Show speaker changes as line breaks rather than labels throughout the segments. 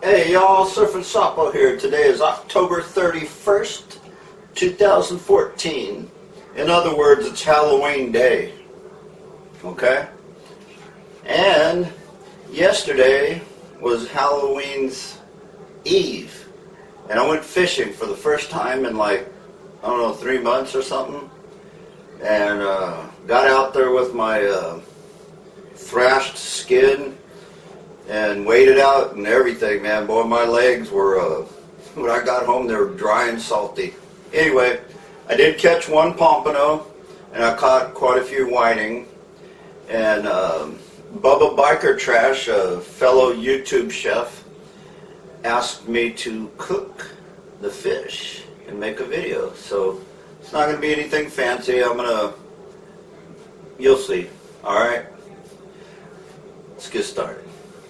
Hey y'all, Surfing Sapo here. Today is October 31st, 2014. In other words, it's Halloween Day. Okay? And yesterday was Halloween's Eve. And I went fishing for the first time in like, I don't know, 3 months or something. And got out there with my thrashed skin and waded out and everything, man. Boy, my legs were, when I got home, they were dry and salty. Anyway, I did catch one pompano, and I caught quite a few whiting. And Bubba Biker Trash, a fellow YouTube chef, asked me to cook the fish and make a video. So it's not going to be anything fancy. You'll see. Alright? Let's get started.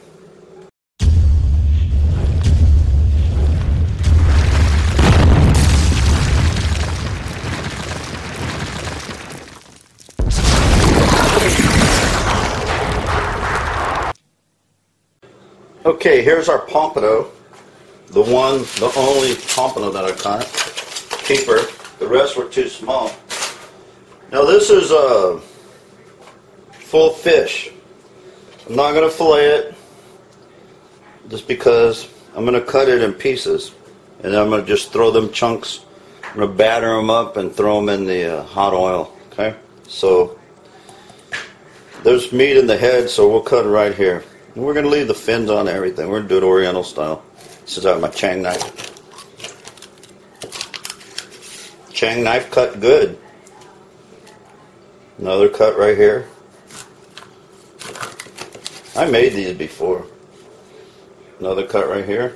Okay, here's our pompano. The only pompano that I caught. Keeper. The rest were too small. Now this is a full fish. I'm not going to fillet it just because I'm going to cut it in pieces. And then I'm going to just throw them chunks. I'm going to batter them up and throw them in the hot oil. Okay? So there's meat in the head, so we'll cut it right here. And we're going to leave the fins on everything. We're going to do it Oriental style. This is out of my Chang knife. Chang knife cut good. Another cut right here. I made these before. Another cut right here.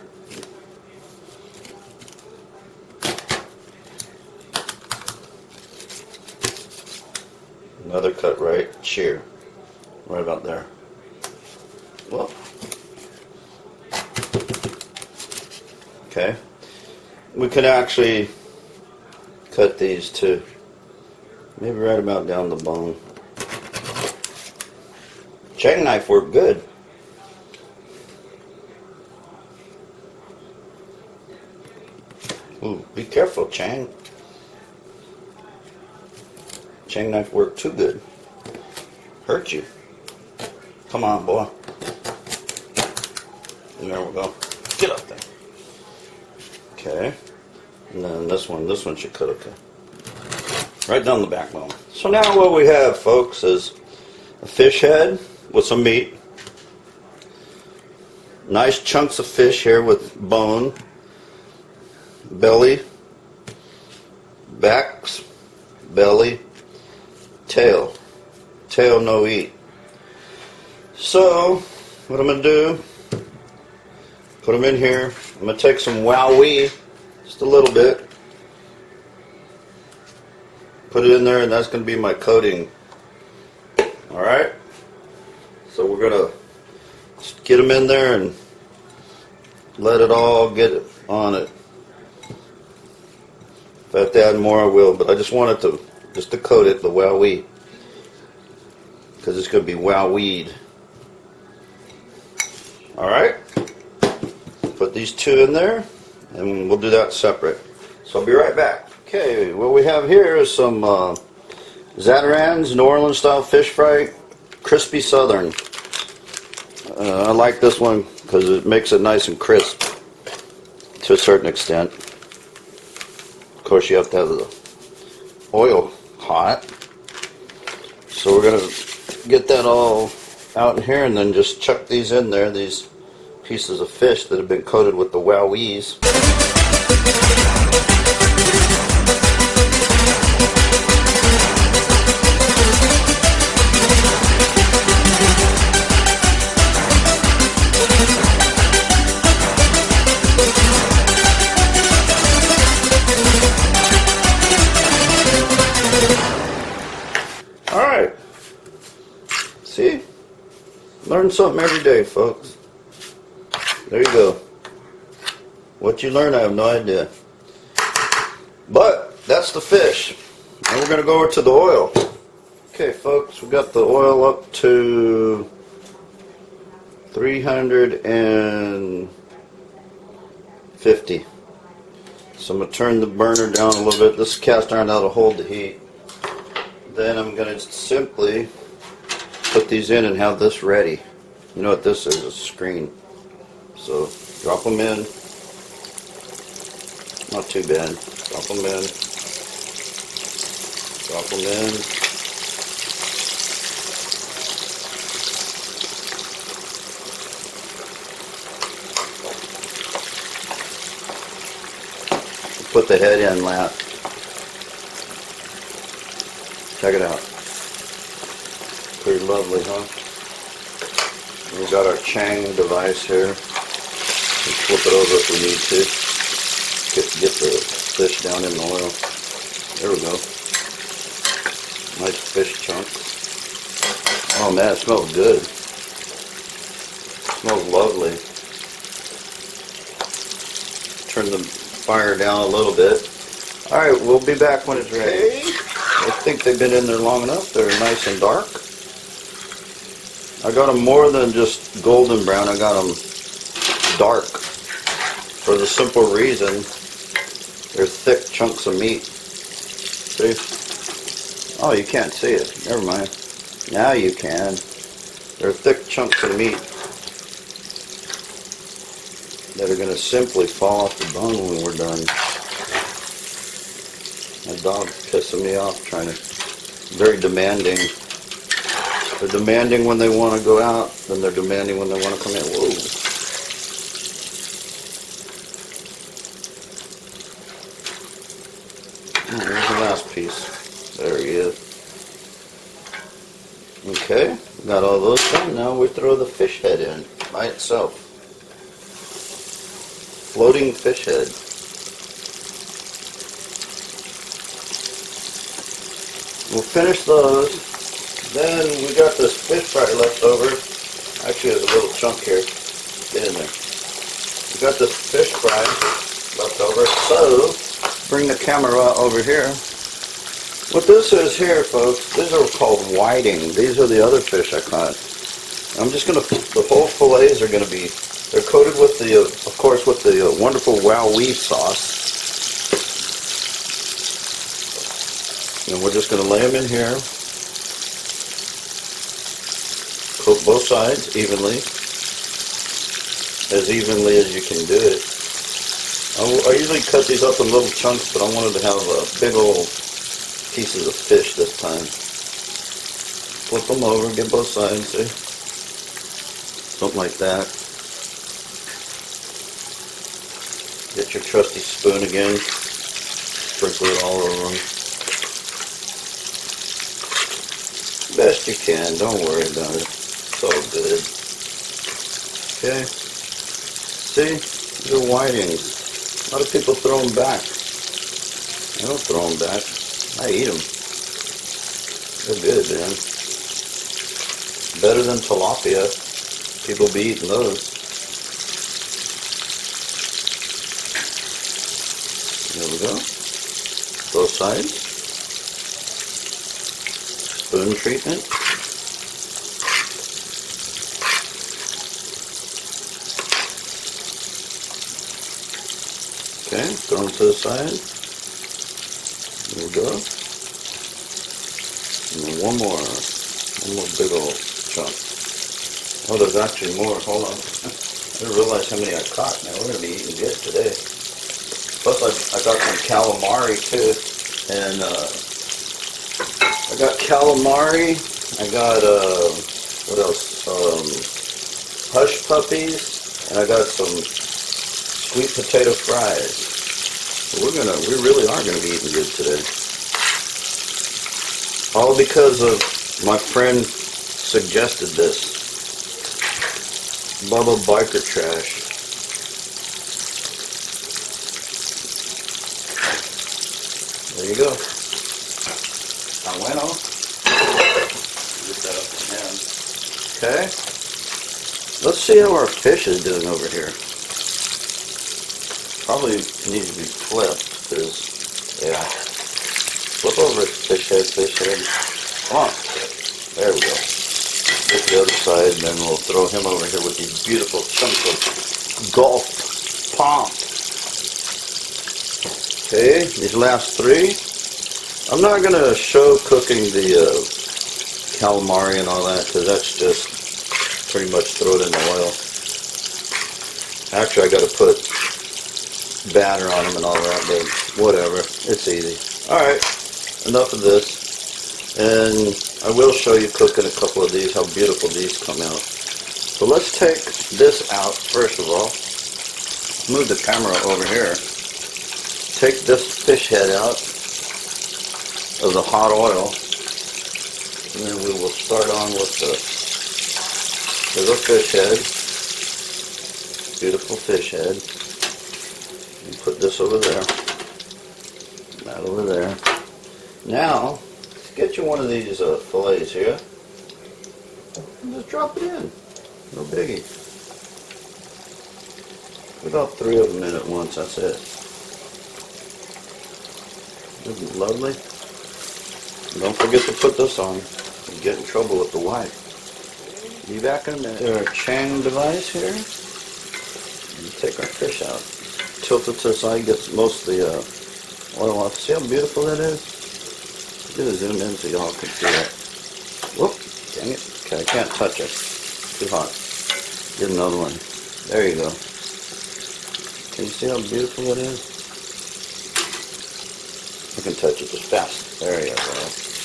Another cut right here. Right about there. Well, okay, we could actually cut these too, maybe right about down the bone. Chang knife worked good. Ooh, be careful, Chang. Chang knife worked too good. Hurt you. Come on, boy. And there we go. Get up there. Okay. And then this one should cut okay. Right down the backbone. So now what we have, folks, is a fish head with some meat. Nice chunks of fish here with bone. Belly. Backs. Belly. Tail. Tail no eat. So, what I'm going to do, put them in here. I'm going to take some WowWee, just a little bit. Put it in there, and that's going to be my coating. Alright? So we're going to just get them in there and let it all get on it. If I have to add more, I will, but I just wanted to coat it, the WowWee. Because it's going to be WowWeed. Alright, put these two in there, and we'll do that separate. So I'll be right back. Okay, what we have here is some Zatarain's New Orleans style fish fry, crispy southern. I like this one because it makes it nice and crisp to a certain extent. Of course, you have to have the oil hot. So we're going to get that all out in here and then just chuck these in there, these pieces of fish that have been coated with the WowWees. Alright. See? Learn something every day, folks. There you go. What you learn, I have no idea. But that's the fish. And we're going to go over to the oil. Okay, folks, we got the oil up to 300 and 50. So I'm going to turn the burner down a little bit. This is cast iron that'll hold the heat. Then I'm going to simply put these in and have this ready. You know what this is? A screen. So drop them in. Not too bad. Drop them in. Drop them in. Put the head in, Lat. Check it out. Pretty lovely, huh? We've got our Chang device here. We'll flip it over if we need to. Get the fish down in the oil. There we go. Nice fish chunk. Oh man, it smells good. It smells lovely. Turn the fire down a little bit. Alright, we'll be back when it's ready. I think they've been in there long enough. They're nice and dark. I got them more than just golden brown. I got them dark. For the simple reason, they're thick chunks of meat. See? Oh, you can't see it. Never mind. Now you can. They're thick chunks of meat that are going to simply fall off the bone when we're done. My dog's pissing me off trying to... Very demanding. They're demanding when they want to go out, then they're demanding when they want to come in. Whoa. Oh, there's the last piece. There he is. Okay, got all those done. Now we throw the fish head in by itself. Floating fish head. We'll finish those. Then we got this fish fry left over. Actually, there's a little chunk here. Get in there. We got this fish fry left over. So, bring the camera over here. What this is here, folks, these are called whiting. These are the other fish I caught. I'm just going to, the whole fillets are going to be, they're coated with the, of course, with the wonderful WowWee sauce. And we're just going to lay them in here. Coat both sides evenly as you can do it. I usually cut these up in little chunks, but I wanted to have big old pieces of fish this time. Flip them over, get both sides, see? Something like that. Get your trusty spoon again. Sprinkle it all over them. Best you can, don't worry about it. It's all good. Okay. See? These are whitings. A lot of people throw them back. I don't throw them back. I eat them. They're good, man. Better than tilapia. People be eating those. There we go. Both sides. Spoon treatment. Okay, throw them to the side. There we go. And then one more big old chunk. Oh, there's actually more. Hold on. I didn't realize how many I caught. Now we're going to be eating good today. Plus, I got some calamari too, and I got calamari. I got what else? Hush puppies, and I got some sweet potato fries. So we really are gonna be eating good today. All because of my friend suggested this. Bubba Biker Trash. There you go. Está bueno. Get that up and down. Okay. Let's see how our fish is doing over here. Probably needs to be flipped, because, yeah. Flip over it, fish head. Come on. There we go. Get the other side, and then we'll throw him over here with these beautiful chunks of Gulf Pomp. Okay, these last three. I'm not going to show cooking the calamari and all that, because that's just pretty much throw it in the oil. Actually, I got to put batter on them and all that, but whatever, it's easy. Alright, enough of this, and I will show you cooking a couple of these, how beautiful these come out. So let's take this out first of all. Move the camera over here. Take this fish head out of the hot oil, and then we will start on with the little fish head. Beautiful fish head. And put this over there. That over there. Now, get you one of these fillets here. And just drop it in. No biggie. About 3 of them in at once, that's it. Isn't it lovely? Don't forget to put this on. You get in trouble with the wife. Be back in a minute. Our Chang device here. And take our fish out. Tilt it to the side, gets most of the oil off. See how beautiful that is? I'm going to zoom in so y'all can see it. Whoop, dang it. Okay, I can't touch it. Too hot. Get another one. There you go. Can you see how beautiful it is? You can touch it just fast. There you go.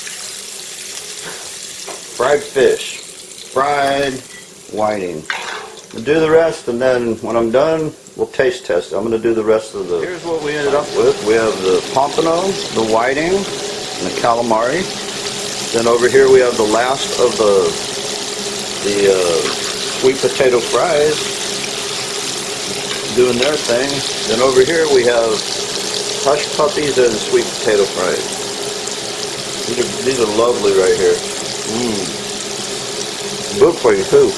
Fried fish. Fried whiting. We'll do the rest, and then when I'm done, we'll taste test. I'm going to do the rest of the... Here's what we ended up with. We have the pompano, the whiting, and the calamari. Then over here we have the last of the sweet potato fries doing their thing. Then over here we have hush puppies and sweet potato fries. These are lovely right here. Good for you too.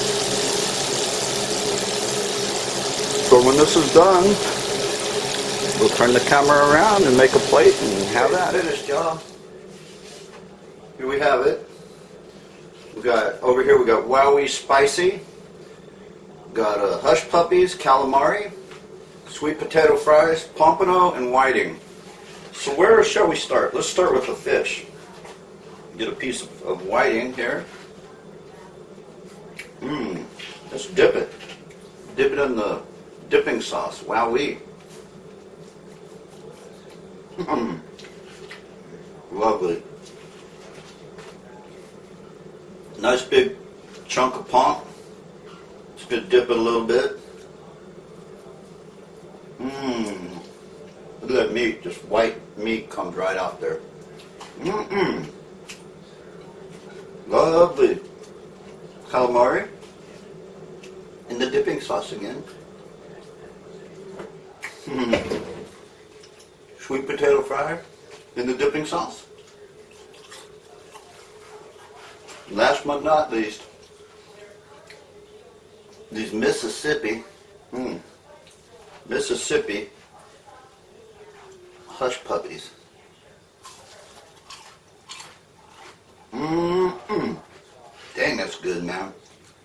So when this is done, we'll turn the camera around and make a plate and have that. Finished, y'all. Here we have it. Over here we got WowWee spicy. Got hush puppies, calamari, sweet potato fries, pompano, and whiting. So where shall we start? Let's start with the fish. Get a piece of whiting here. Let's dip it. Dip it in the dipping sauce. WowWee. Lovely. Nice big chunk of pomp. Just gonna dip it a little bit. Look at that meat. Just white meat comes right out there. Lovely. Calamari. In the dipping sauce again. Sweet potato fry in the dipping sauce. Last but not least, these Mississippi hush puppies. Dang, that's good, man.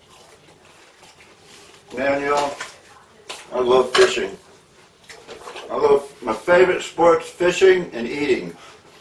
Man, y'all, I love fishing. My favorite sports, fishing and eating.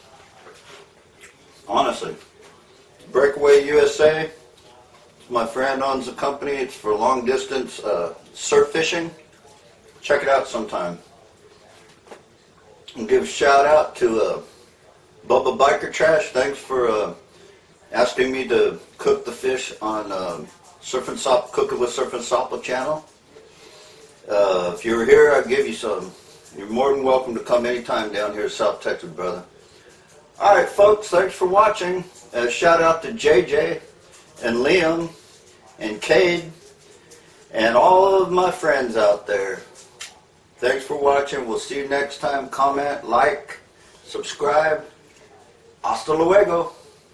Honestly. Breakaway USA. My friend owns a company. It's for long distance surf fishing. Check it out sometime. And give a shout out to Bubba Biker Trash. Thanks for asking me to cook the fish on Cooking with Surf and Sapa channel. If you're here, I'll give you some. You're more than welcome to come anytime down here in South Texas, brother. Alright, folks, thanks for watching. Shout out to JJ and Liam and Cade and all of my friends out there. Thanks for watching. We'll see you next time. Comment, like, subscribe. Hasta luego.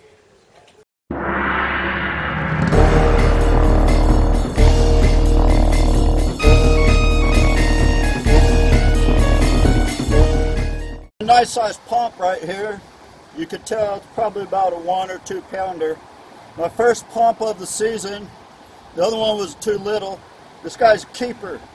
A nice sized pump right here. You could tell it's probably about a 1 or 2 pounder. My first pump of the season. The other one was too little. This guy's a keeper.